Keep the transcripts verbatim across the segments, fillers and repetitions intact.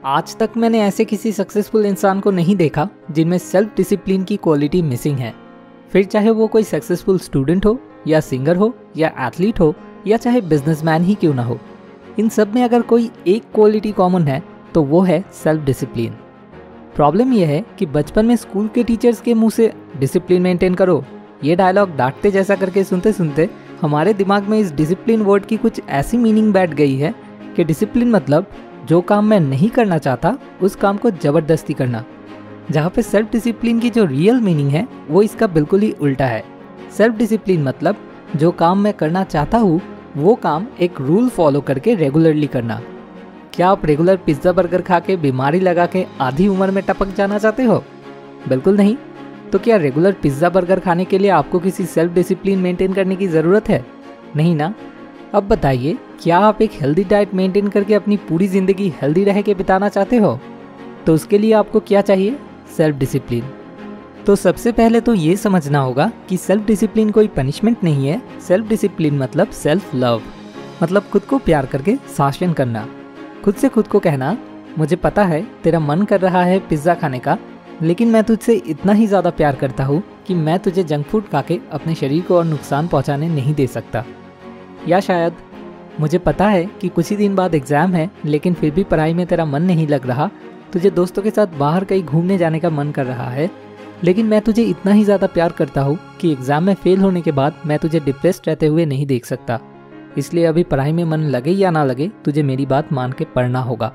आज तक मैंने ऐसे किसी सक्सेसफुल इंसान को नहीं देखा जिनमें सेल्फ डिसिप्लिन की क्वालिटी मिसिंग है। फिर चाहे वो कोई सक्सेसफुल स्टूडेंट हो या सिंगर हो या एथलीट हो या चाहे बिजनेसमैन ही क्यों ना हो, इन सब में अगर कोई एक क्वालिटी कॉमन है तो वो है सेल्फ डिसिप्लिन। प्रॉब्लम यह है कि बचपन में स्कूल के टीचर्स के मुंह से डिसिप्लिन मेंटेन करो ये डायलॉग डांटते जैसा करके सुनते सुनते हमारे दिमाग में इस डिसिप्लिन वर्ड की कुछ ऐसी मीनिंग बैठ गई है कि डिसिप्लिन मतलब जो काम मैं नहीं करना चाहता उस काम को जबरदस्ती करना, जहाँ पे सेल्फ डिसिप्लिन की जो रियल मीनिंग है वो इसका बिल्कुल ही उल्टा है। सेल्फ डिसिप्लिन मतलब जो काम मैं करना चाहता हूँ वो काम एक रूल फॉलो करके रेगुलरली करना। क्या आप रेगुलर पिज्ज़ा बर्गर खा के बीमारी लगा के आधी उम्र में टपक जाना चाहते हो? बिल्कुल नहीं। तो क्या रेगुलर पिज्ज़ा बर्गर खाने के लिए आपको किसी सेल्फ डिसिप्लिन मेंटेन करने की ज़रूरत है? नहीं ना। अब बताइए, क्या आप एक हेल्दी डाइट मेंटेन करके अपनी पूरी ज़िंदगी हेल्दी रह के बिताना चाहते हो? तो उसके लिए आपको क्या चाहिए? Self discipline. तो सबसे पहले तो ये समझना होगा कि सेल्फ डिसिप्लिन कोई पनिशमेंट नहीं है। सेल्फ डिसिप्लिन मतलब सेल्फ लव, मतलब खुद को प्यार करके शासन करना। खुद से खुद को कहना, मुझे पता है तेरा मन कर रहा है पिज्ज़ा खाने का, लेकिन मैं तुझसे इतना ही ज़्यादा प्यार करता हूँ कि मैं तुझे जंक फूड खा के अपने शरीर को और नुकसान पहुँचाने नहीं दे सकता। या शायद, मुझे पता है कि कुछ ही दिन बाद एग्ज़ाम है लेकिन फिर भी पढ़ाई में तेरा मन नहीं लग रहा, तुझे दोस्तों के साथ बाहर कहीं घूमने जाने का मन कर रहा है, लेकिन मैं तुझे इतना ही ज़्यादा प्यार करता हूँ कि एग्ज़ाम में फेल होने के बाद मैं तुझे डिप्रेस्ड रहते हुए नहीं देख सकता। इसलिए अभी पढ़ाई में मन लगे या ना लगे, तुझे मेरी बात मान के पढ़ना होगा।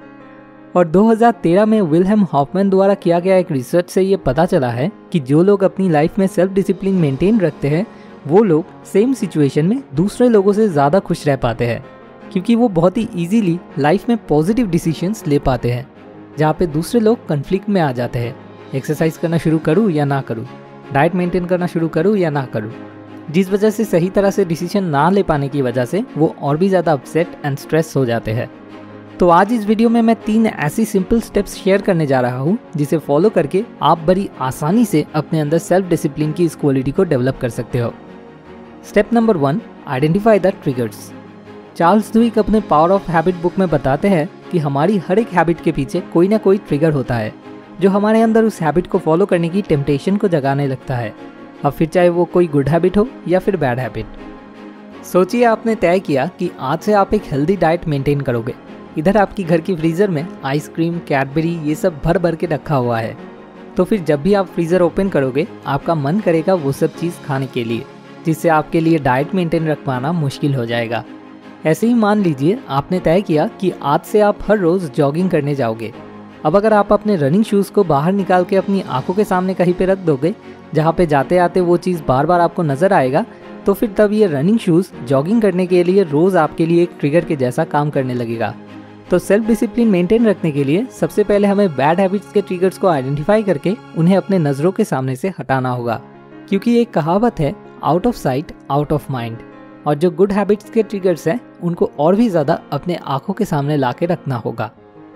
और दो हज़ार तेरह में विल्हेम हॉफमैन द्वारा किया गया एक रिसर्च से ये पता चला है कि जो लोग अपनी लाइफ में सेल्फ डिसिप्लिन मेंटेन रखते हैं वो लोग सेम सिचुएशन में दूसरे लोगों से ज़्यादा खुश रह पाते हैं, क्योंकि वो बहुत ही इजीली लाइफ में पॉजिटिव डिसीजंस ले पाते हैं, जहाँ पे दूसरे लोग कन्फ्लिक्ट में आ जाते हैं। एक्सरसाइज करना शुरू करूँ या ना करूँ, डाइट मेंटेन करना शुरू करूँ या ना करूँ, जिस वजह से सही तरह से डिसीजन ना ले पाने की वजह से वो और भी ज़्यादा अपसेट एंड स्ट्रेस हो जाते हैं। तो आज इस वीडियो में मैं तीन ऐसी सिंपल स्टेप्स शेयर करने जा रहा हूँ जिसे फॉलो करके आप बड़ी आसानी से अपने अंदर सेल्फ डिसिप्लिन की इस क्वालिटी को डेवलप कर सकते हो। Step number one, identify the triggers. Charles Duhigg अपने पावर ऑफ हैबिट बुक में बताते हैं कि हमारी हर एक हैबिट के पीछे कोई ना कोई ट्रिगर होता है जो हमारे अंदर उस हैबिट को फॉलो करने की टेम्पटेशन को जगाने लगता है। अब फिर चाहे वो कोई गुड हैबिट हो या फिर बैड हैबिट। सोचिए, आपने तय किया कि आज से आप एक हेल्दी डाइट मेंटेन करोगे। इधर आपकी घर की फ्रीज़र में आइसक्रीम, कैडबरी ये सब भर भर के रखा हुआ है। तो फिर जब भी आप फ्रीज़र ओपन करोगे आपका मन करेगा वो सब चीज़ खाने के लिए, जिससे आपके लिए डाइट मेंटेन रख पाना मुश्किल हो जाएगा। ऐसे ही मान लीजिए आपने तय किया कि आज से आप हर रोज़ जॉगिंग करने जाओगे। अब अगर आप अपने रनिंग शूज़ को बाहर निकाल के अपनी आंखों के सामने कहीं पे रख दोगे जहाँ पे जाते आते वो चीज़ बार बार आपको नज़र आएगा, तो फिर तब ये रनिंग शूज़ जॉगिंग करने के लिए रोज़ आपके लिए एक ट्रिगर के जैसा काम करने लगेगा। तो सेल्फ डिसिप्लिन मेंटेन रखने के लिए सबसे पहले हमें बैड हैबिट्स के ट्रिगर्स को आइडेंटिफाई करके उन्हें अपने नज़रों के सामने से हटाना होगा, क्योंकि एक कहावत है, out of sight out of mind. और जो गुड हैबिट्स के ट्रिगर्स हैं उनको और भी ज़्यादा अपने आंखों के सामने ला के रखना होगा।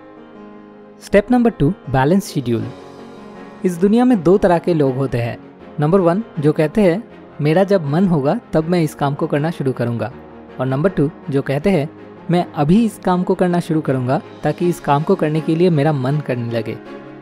Step number two, balance schedule. इस दुनिया में दो तरह के लोग होते हैं। नंबर वन, जो कहते हैं मेरा जब मन होगा तब मैं इस काम को करना शुरू करूँगा, और नंबर टू, जो कहते हैं मैं अभी इस काम को करना शुरू करूँगा ताकि इस काम को करने के लिए मेरा मन करने लगे।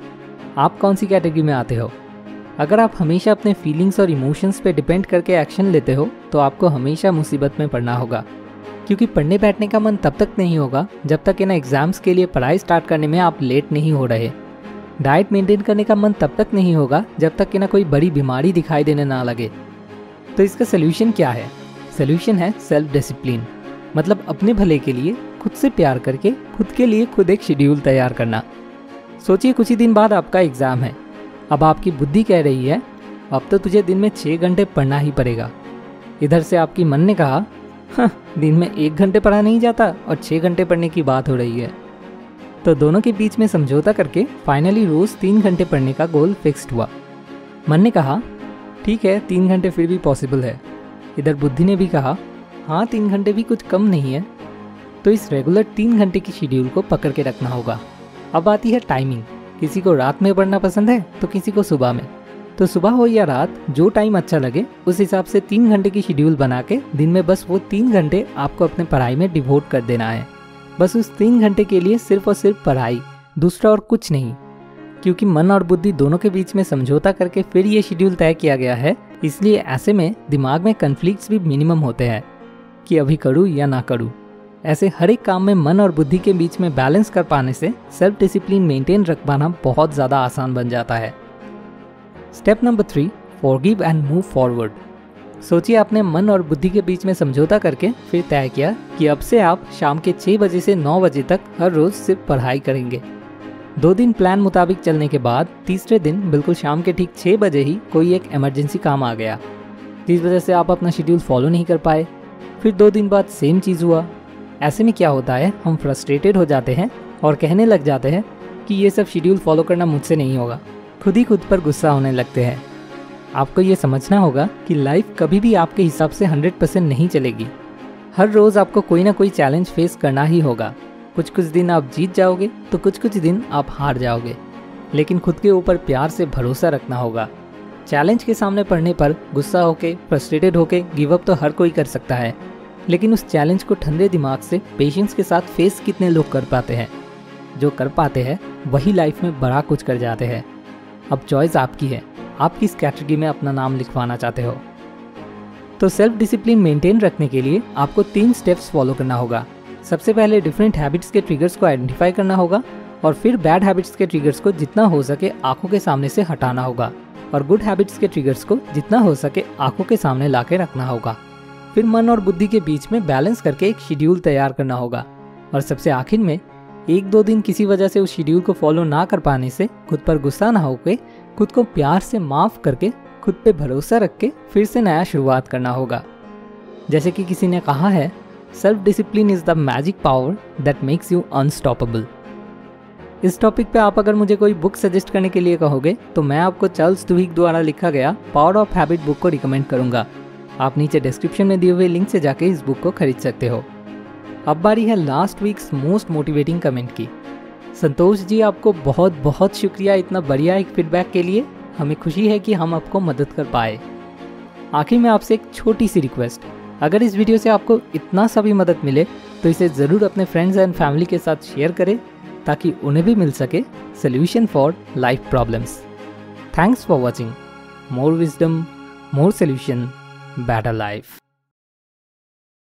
आप कौन सी कैटेगरी में आते हो? अगर आप हमेशा अपने फीलिंग्स और इमोशंस पे डिपेंड करके एक्शन लेते हो तो आपको हमेशा मुसीबत में पड़ना होगा, क्योंकि पढ़ने बैठने का मन तब तक नहीं होगा जब तक इन एग्ज़ाम्स के लिए पढ़ाई स्टार्ट करने में आप लेट नहीं हो रहे। डाइट मेंटेन करने का मन तब तक नहीं होगा जब तक कि ना कोई बड़ी बीमारी दिखाई देने ना लगे। तो इसका सोल्यूशन क्या है? सोल्यूशन है सेल्फ डिसिप्लिन, मतलब अपने भले के लिए खुद से प्यार करके खुद के लिए खुद एक शेड्यूल तैयार करना। सोचिए, कुछ ही दिन बाद आपका एग्ज़ाम है। अब आपकी बुद्धि कह रही है अब तो तुझे दिन में छः घंटे पढ़ना ही पड़ेगा। इधर से आपकी मन ने कहा हाँ, दिन में एक घंटे पढ़ा नहीं जाता और छः घंटे पढ़ने की बात हो रही है। तो दोनों के बीच में समझौता करके फाइनली रोज़ तीन घंटे पढ़ने का गोल फिक्स्ड हुआ। मन ने कहा ठीक है, तीन घंटे फिर भी पॉसिबल है। इधर बुद्धि ने भी कहा हाँ, तीन घंटे भी कुछ कम नहीं है। तो इस रेगुलर तीन घंटे की शेड्यूल को पकड़ के रखना होगा। अब आती है टाइमिंग। किसी को रात में पढ़ना पसंद है तो किसी को सुबह में। तो सुबह हो या रात, जो टाइम अच्छा लगे उस हिसाब से तीन घंटे की शेड्यूल बना के दिन में बस वो तीन घंटे आपको अपने पढ़ाई में डिवोट कर देना है। बस उस तीन घंटे के लिए सिर्फ और सिर्फ पढ़ाई, दूसरा और कुछ नहीं। क्योंकि मन और बुद्धि दोनों के बीच में समझौता करके फिर ये शेड्यूल तय किया गया है, इसलिए ऐसे में दिमाग में कन्फ्लिक्ट्स भी मिनिमम होते हैं कि अभी करूँ या ना करूँ। ऐसे हर एक काम में मन और बुद्धि के बीच में बैलेंस कर पाने से सेल्फ डिसिप्लिन मेंटेन रख पाना बहुत ज़्यादा आसान बन जाता है। Step number three, forgive and move forward. सोचिए, आपने मन और बुद्धि के बीच में समझौता करके फिर तय किया कि अब से आप शाम के छः बजे से नौ बजे तक हर रोज़ सिर्फ पढ़ाई करेंगे। दो दिन प्लान मुताबिक चलने के बाद तीसरे दिन बिल्कुल शाम के ठीक छः बजे ही कोई एक इमरजेंसी काम आ गया, जिस वजह से आप अपना शेड्यूल फॉलो नहीं कर पाए। फिर दो दिन बाद सेम चीज़ हुआ। ऐसे में क्या होता है, हम फ्रस्ट्रेटेड हो जाते हैं और कहने लग जाते हैं कि ये सब शेड्यूल फॉलो करना मुझसे नहीं होगा। खुद ही खुद पर गुस्सा होने लगते हैं। आपको ये समझना होगा कि लाइफ कभी भी आपके हिसाब से हंड्रेड परसेंट नहीं चलेगी। हर रोज़ आपको कोई ना कोई चैलेंज फेस करना ही होगा। कुछ कुछ दिन आप जीत जाओगे तो कुछ कुछ दिन आप हार जाओगे, लेकिन खुद के ऊपर प्यार से भरोसा रखना होगा। चैलेंज के सामने पड़ने पर गुस्सा होके, फ्रस्ट्रेटेड होके गिव अप तो हर कोई कर सकता है, लेकिन उस चैलेंज को ठंडे दिमाग से पेशेंस के साथ फेस कितने लोग कर पाते हैं? जो कर पाते हैं वही लाइफ में बड़ा कुछ कर जाते हैं। अब चॉइस आपकी है, आप किस कैटेगरी में अपना नाम लिखवाना चाहते हो। तो सेल्फ डिसिप्लिन मेंटेन रखने के लिए आपको तीन स्टेप्स फॉलो करना होगा। सबसे पहले डिफरेंट हैबिट्स के ट्रिगर्स को आइडेंटिफाई करना होगा और फिर बैड हैबिट्स के ट्रिगर्स को जितना हो सके आंखों के सामने से हटाना होगा और गुड हैबिट्स के ट्रिगर्स को जितना हो सके आंखों के सामने लाके रखना होगा। फिर मन और बुद्धि के बीच में बैलेंस करके एक शेड्यूल तैयार करना होगा और सबसे आखिर में एक दो दिन किसी वजह से उस शेड्यूल को फॉलो ना कर पाने से खुद पर गुस्सा ना होके खुद को प्यार से माफ करके खुद पे भरोसा रख के फिर से नया शुरुआत करना होगा। जैसे कि किसी ने कहा है, self discipline is the magic power that makes you unstoppable. इस टॉपिक पे आप अगर मुझे कोई बुक सजेस्ट करने के लिए कहोगे तो मैं आपको चार्ल्स डुहिग द्वारा लिखा गया पावर ऑफ हैबिट बुक को रिकमेंड करूंगा। आप नीचे डिस्क्रिप्शन में दिए हुए लिंक से जाके इस बुक को खरीद सकते हो। अब बारी है last week's most motivating comment की। संतोष जी, आपको बहुत बहुत शुक्रिया इतना बढ़िया एक फीडबैक के लिए। हमें खुशी है कि हम आपको मदद कर पाए। आखिर में आपसे एक छोटी सी रिक्वेस्ट, अगर इस वीडियो से आपको इतना सा भी मदद मिले तो इसे ज़रूर अपने फ्रेंड्स एंड फैमिली के साथ शेयर करें ताकि उन्हें भी मिल सके solution for life problems. Thanks for watching. More wisdom, more solution, better life.